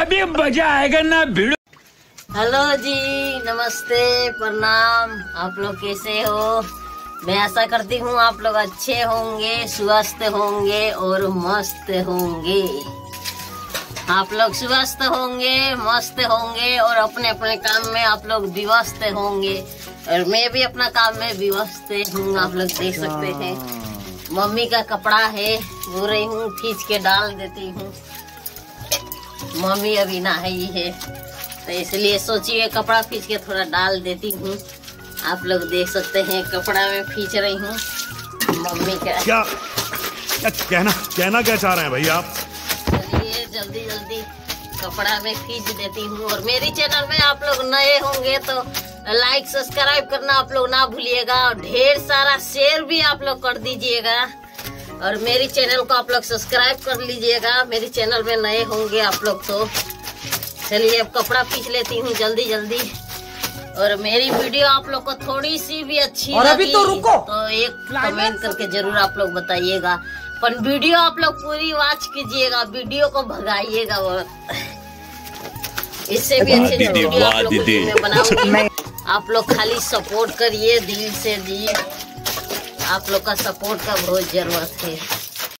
अभी मजा आएगा ना भिड़ो। हेलो जी, नमस्ते, प्रणाम। आप लोग कैसे हो? मैं आशा करती हूँ आप लोग अच्छे होंगे, स्वस्थ होंगे और मस्त होंगे। आप लोग स्वस्थ होंगे, मस्त होंगे और अपने अपने काम में आप लोग व्यस्त होंगे। और मैं भी अपना काम में व्यस्त हूँ। आप लोग देख सकते हैं, मम्मी का कपड़ा है, धो रही हूँ, खींच के डाल देती हूँ। मम्मी अभी नहाई है तो इसलिए सोचिए कपड़ा खींच के थोड़ा डाल देती हूँ। आप लोग देख सकते हैं कपड़ा में खींच रही हूँ मम्मी का। क्या कहना क्या चाह रहे हैं भैया आप? चलिए जल्दी जल्दी कपड़ा में खींच देती हूँ। और मेरी चैनल में आप लोग नए होंगे तो लाइक सब्सक्राइब करना आप लोग ना भूलिएगा और ढेर सारा शेयर भी आप लोग कर दीजिएगा। और मेरी चैनल को आप लोग सब्सक्राइब कर लीजिएगा। मेरी चैनल में नए होंगे आप लोग तो। चलिए अब कपड़ा खींच लेती हूँ जल्दी जल्दी। और मेरी वीडियो आप लोग को थोड़ी सी भी अच्छी और अभी तो रुको, तो एक कमेंट करके जरूर आप लोग बताइएगा। पर वीडियो आप लोग पूरी वॉच कीजिएगा, वीडियो को भगाइएगा। इससे भी अच्छे वीडियो आप लोग मैं बनाऊंगी। आप लोग खाली सपोर्ट करिए दिल से जी। आप लोग का सपोर्ट का बहुत जरूरत है।